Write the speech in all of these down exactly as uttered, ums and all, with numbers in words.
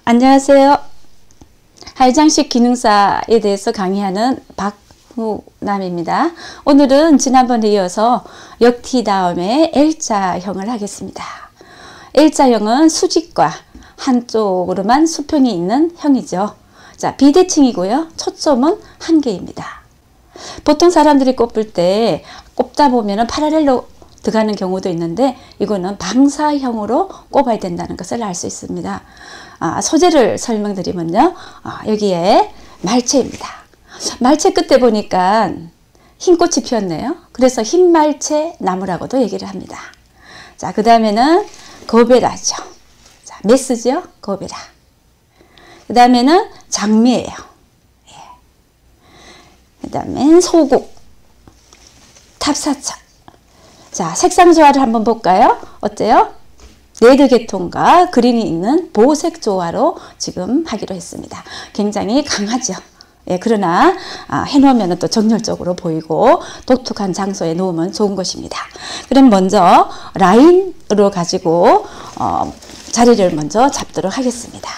안녕하세요. 하이장식 기능사에 대해서 강의하는 박후남입니다. 오늘은 지난번에 이어서 역티 다음에 L자형을 하겠습니다. L자형은 수직과 한쪽으로만 수평이 있는 형이죠. 자, 비대칭이고요. 초점은 한 개입니다. 보통 사람들이 꼽을 때 꼽다 보면 파라렐로 들어가는 경우도 있는데 이거는 방사형으로 꼽아야 된다는 것을 알 수 있습니다. 아, 소재를 설명드리면요. 아, 여기에 말채입니다. 말채 끝에 보니까 흰 꽃이 피었네요. 그래서 흰말채 나무라고도 얘기를 합니다. 자, 그 다음에는 거베라죠. 자, 메스죠. 거베라. 그 다음에는 장미예요. 예. 그 다음엔 소국, 탑사차. 자, 색상 조화를 한번 볼까요? 어때요? 레드 계통과 그린이 있는 보색 조화로 지금 하기로 했습니다. 굉장히 강하죠. 예, 그러나 아, 해놓으면 또 정열적으로 보이고 독특한 장소에 놓으면 좋은 것입니다. 그럼 먼저 라인으로 가지고 어, 자리를 먼저 잡도록 하겠습니다.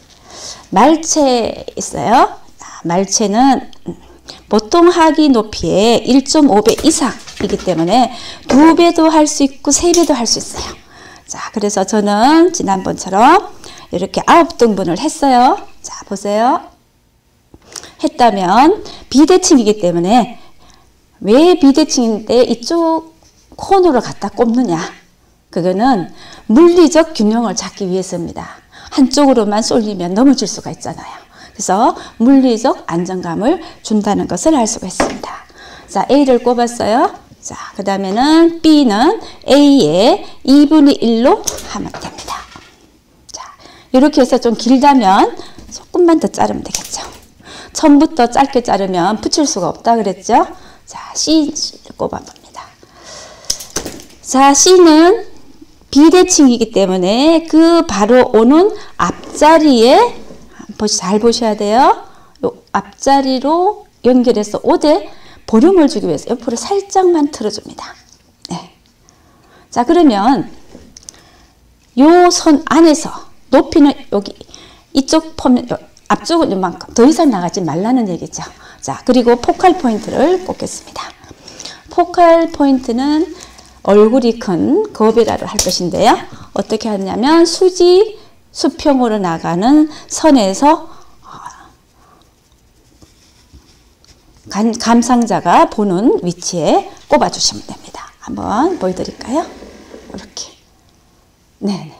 말채 있어요. 말채는 보통 하기 높이의 일 점 오 배 이상이기 때문에 두 배도 할 수 있고 세 배도 할 수 있어요. 자, 그래서 저는 지난번처럼 이렇게 아홉 등분을 했어요. 자, 보세요. 했다면 비대칭이기 때문에 왜 비대칭인데 이쪽 코너로 갖다 꼽느냐? 그거는 물리적 균형을 찾기 위해서입니다. 한쪽으로만 쏠리면 넘어질 수가 있잖아요. 그래서 물리적 안정감을 준다는 것을 알 수가 있습니다. 자, A를 꼽았어요. 자, 그 다음에는 B는 A의 이분의 일로 하면 됩니다. 자, 이렇게 해서 좀 길다면 조금만 더 자르면 되겠죠. 처음부터 짧게 자르면 붙일 수가 없다 그랬죠. 자, C를 꼽아봅니다. 자, C는 비대칭이기 때문에 그 바로 오는 앞자리에 잘 보셔야 돼요. 요 앞자리로 연결해서 오대 보름을 주기 위해서 옆으로 살짝만 틀어줍니다. 네. 자, 그러면 요 선 안에서 높이는 여기 이쪽 포면 앞쪽은 이만큼 더 이상 나가지 말라는 얘기죠. 자, 그리고 포칼 포인트를 꼽겠습니다. 포칼 포인트는 얼굴이 큰 거베라를 할 것인데요. 어떻게 하냐면 수직 수평으로 나가는 선에서 감, 감상자가 보는 위치에 꼽아주시면 됩니다. 한번 보여드릴까요? 이렇게. 네.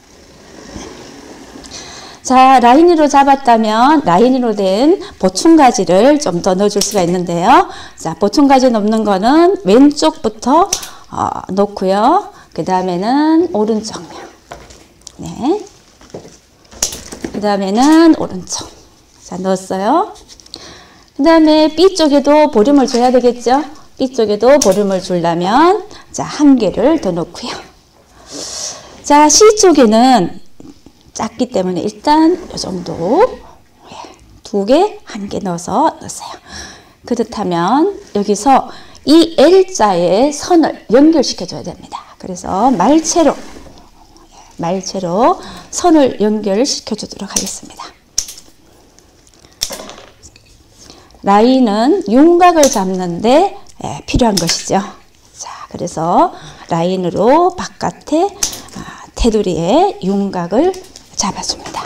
자, 라인으로 잡았다면 라인으로 된 보충가지를 좀 더 넣어줄 수가 있는데요. 자, 보충가지 넣는 거는 왼쪽부터 어, 놓고요. 그 다음에는 오른쪽면. 네. 그 다음에는 오른쪽. 자, 넣었어요. 그 다음에 B쪽에도 보름을 줘야 되겠죠? B쪽에도 보름을 주려면, 자, 한 개를 더 넣고요. 자, C쪽에는 작기 때문에 일단 이 정도, 두 개, 한 개 넣어서 넣으세요. 그렇다면 여기서 이 L자의 선을 연결시켜줘야 됩니다. 그래서 말채로, 말채로 선을 연결시켜 주도록 하겠습니다. 라인은 윤곽을 잡는데 예, 필요한 것이죠. 자, 그래서 라인으로 바깥에 아, 테두리에 윤곽을 잡아줍니다.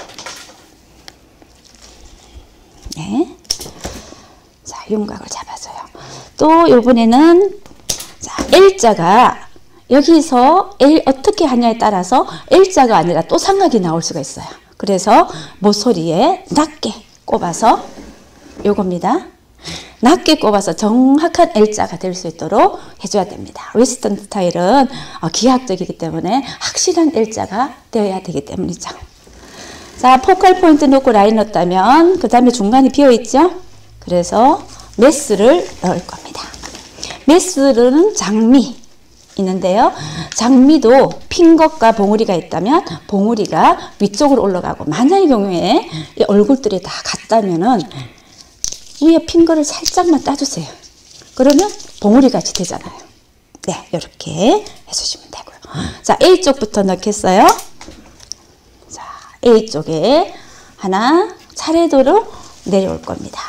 네. 자, 윤곽을 잡아줘요. 또 이번에는 자, L자가 여기서 L 어떻게 하냐에 따라서 L자가 아니라 또 삼각이 나올 수가 있어요. 그래서 모서리에 낮게 꼽아서 요겁니다. 낮게 꼽아서 정확한 L자가 될 수 있도록 해줘야 됩니다. 웨스턴 스타일은 기하학적이기 때문에 확실한 L자가 되어야 되기 때문이죠. 자, 포칼 포인트 놓고 라인 넣었다면 그 다음에 중간이 비어있죠. 그래서 메스를 넣을 겁니다. 메스는 장미 있는데요. 장미도 핀 것과 봉우리가 있다면 봉우리가 위쪽으로 올라가고 만약의 경우에 이 얼굴들이 다 같다면은 위에 핀 거를 살짝만 따주세요. 그러면 봉우리 같이 되잖아요. 네, 이렇게 해주시면 되고요. 자, A쪽부터 넣겠어요. 자, A쪽에 하나 차례대로 내려올 겁니다.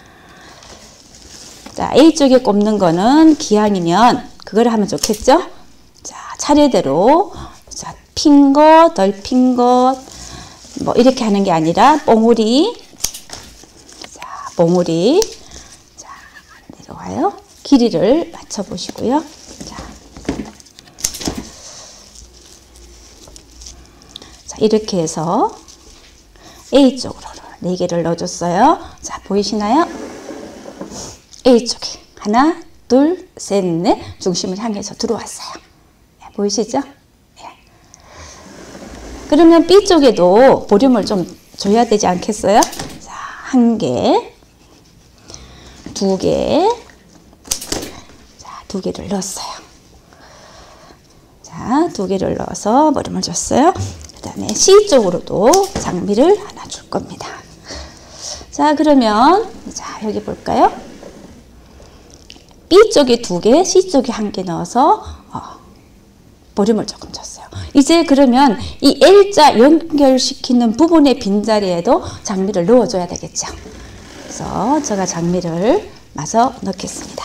자, A쪽에 꼽는 거는 기왕이면 그걸 하면 좋겠죠? 자, 차례대로 자, 핀 것, 덜 핀 것, 뭐 이렇게 하는 게 아니라 뽕우리, 자, 뽕우리, 자, 내려와요. 길이를 맞춰 보시고요. 자, 자, 이렇게 해서 A쪽으로 네 개를 넣어줬어요. 자, 보이시나요? A쪽에 하나, 둘, 셋, 넷 중심을 향해서 들어왔어요. 네, 보이시죠? 네. 그러면 B쪽에도 보름을 좀 줘야 되지 않겠어요? 자, 한 개, 두 개, 자, 두 개를 넣었어요. 자, 두 개를 넣어서 보름을 줬어요. 그 다음에 C쪽으로도 장미를 하나 줄 겁니다. 자, 그러면 자, 여기 볼까요? B쪽에 두 개, C쪽에 한 개 넣어서 어, 보름을 조금 줬어요. 이제 그러면 이 L자 연결시키는 부분의 빈자리에도 장미를 넣어줘야 되겠죠. 그래서 제가 장미를 마저 넣겠습니다.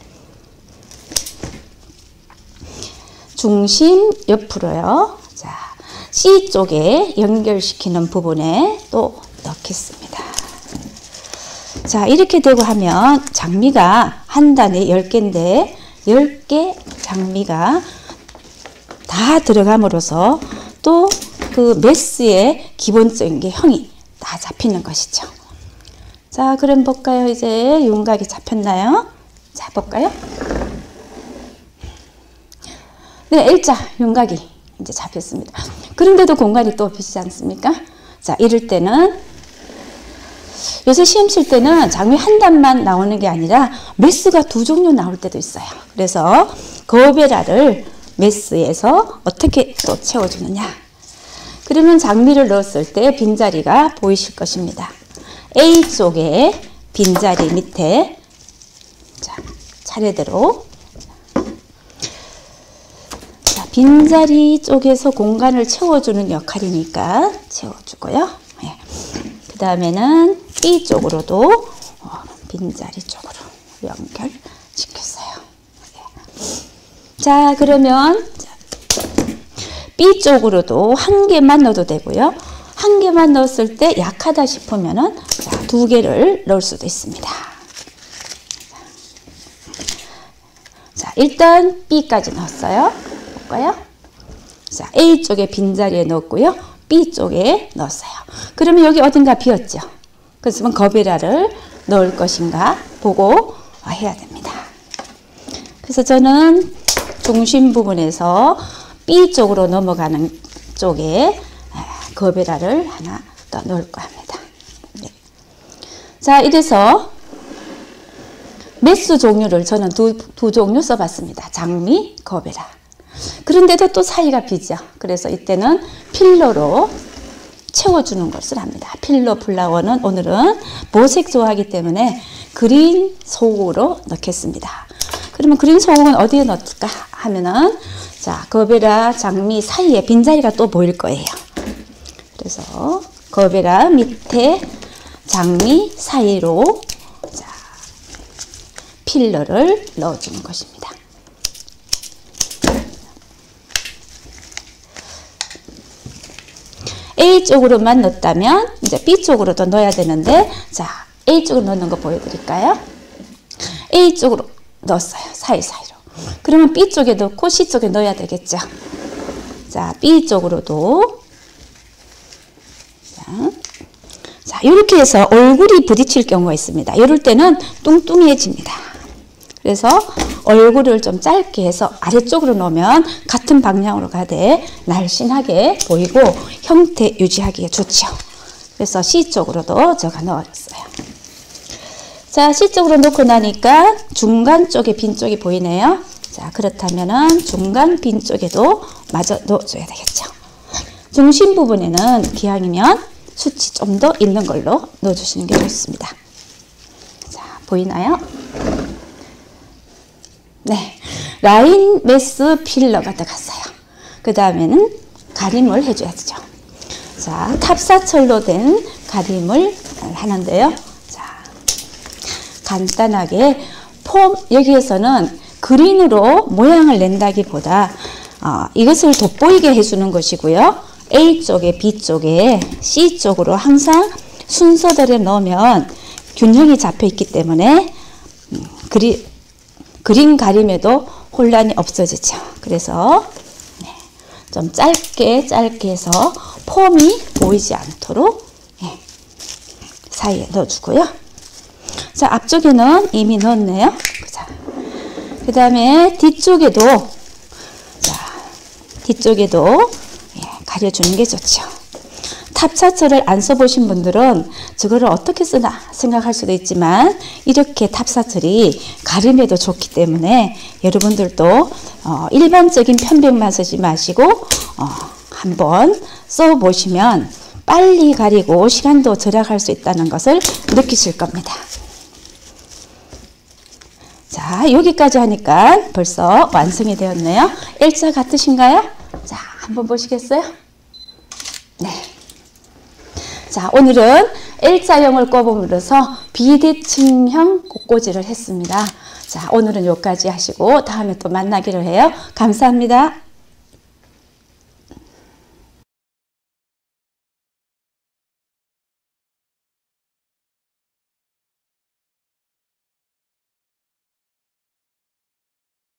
중심 옆으로요. 자, C쪽에 연결시키는 부분에 또 넣겠습니다. 자, 이렇게 되고 하면 장미가 한 단에 열 개인데 열 개 장미가 다 들어감으로써 또 그 메스의 기본적인 게 형이 다 잡히는 것이죠. 자, 그럼 볼까요? 이제 윤곽이 잡혔나요? 자, 볼까요? 네, L자 윤곽이 이제 잡혔습니다. 그런데도 공간이 또 비지 않습니까? 자, 이럴 때는 요새 시험 칠 때는 장미 한 단만 나오는 게 아니라 메스가 두 종류 나올 때도 있어요. 그래서 거베라를 메스에서 어떻게 또 채워주느냐. 그러면 장미를 넣었을 때 빈자리가 보이실 것입니다. A쪽에 빈자리 밑에 자, 차례대로 자, 빈자리 쪽에서 공간을 채워주는 역할이니까 채워주고요. 네. 그 다음에는 B쪽으로도 어, 빈자리 쪽으로 연결시켰어요. 네. 자, 그러면 B쪽으로도 한 개만 넣어도 되고요. 한 개만 넣었을 때 약하다 싶으면은 자, 두 개를 넣을 수도 있습니다. 자, 일단 B까지 넣었어요. 볼까요? 자, A쪽에 빈자리에 넣었고요. B쪽에 넣었어요. 그러면 여기 어딘가 비었죠? 그렇지만 거베라를 넣을 것인가 보고 해야 됩니다. 그래서 저는 중심 부분에서 B쪽으로 넘어가는 쪽에 거베라를 하나 더 넣을까 합니다. 네. 자, 이래서 메스 종류를 저는 두, 두 종류 써봤습니다. 장미, 거베라. 그런데도 또 사이가 비죠. 그래서 이때는 필러로 채워주는 것을 합니다. 필러 플라워는 오늘은 보색 좋아하기 때문에 그린 소국으로 넣겠습니다. 그러면 그린 소국은 어디에 넣을까 하면은 자, 거베라, 장미 사이에 빈자리가 또 보일 거예요. 그래서 거베라 밑에 장미 사이로 자, 필러를 넣어주는 것입니다. A쪽으로만 넣었다면 이제 B쪽으로도 넣어야 되는데 자, A쪽으로 넣는 거 보여드릴까요? A쪽으로 넣었어요. 사이사이로. 그러면 B쪽에 넣고 C쪽에 넣어야 되겠죠. 자, B쪽으로도 자, 자, 이렇게 해서 얼굴이 부딪힐 경우가 있습니다. 이럴 때는 뚱뚱해집니다. 그래서 얼굴을 좀 짧게 해서 아래쪽으로 놓으면 같은 방향으로 가되 날씬하게 보이고 형태 유지하기에 좋죠. 그래서 C쪽으로도 제가 넣어줬어요. 자, C쪽으로 놓고 나니까 중간 쪽에 빈 쪽이 보이네요. 자, 그렇다면은 중간 빈 쪽에도 마저 넣어줘야 되겠죠. 중심 부분에는 기왕이면 숱이 좀 더 있는 걸로 넣어주시는 게 좋습니다. 자, 보이나요? 네, 라인 메스 필러가 들어갔어요. 그 다음에는 가림을 해줘야죠. 자, 탑사철로 된 가림을 하는데요. 자, 간단하게 폼, 여기에서는 그린으로 모양을 낸다기보다 어, 이것을 돋보이게 해주는 것이고요. A쪽에 B쪽에 C쪽으로 항상 순서대로 넣으면 균형이 잡혀 있기 때문에 음, 그리, 그림 가림에도 혼란이 없어지죠. 그래서 네, 좀 짧게 짧게 해서 폼이 보이지 않도록 네, 사이에 넣어주고요. 자, 앞쪽에는 이미 넣었네요. 자, 그 다음에 뒤쪽에도 자, 뒤쪽에도 예, 가려주는 게 좋죠. 탑사처를 안 써보신 분들은 저거를 어떻게 쓰나 생각할 수도 있지만 이렇게 탑사처리 가림에도 좋기 때문에 여러분들도 어, 일반적인 편백만 쓰지 마시고 어, 한번 써보시면 빨리 가리고 시간도 절약할 수 있다는 것을 느끼실 겁니다. 자, 여기까지 하니까 벌써 완성이 되었네요. 일자 같으신가요? 자, 한번 보시겠어요? 네. 자, 오늘은 일자형을 꼽음으로써 비대칭형 꽃꽂이를 했습니다. 자, 오늘은 여기까지 하시고 다음에 또 만나기로 해요. 감사합니다.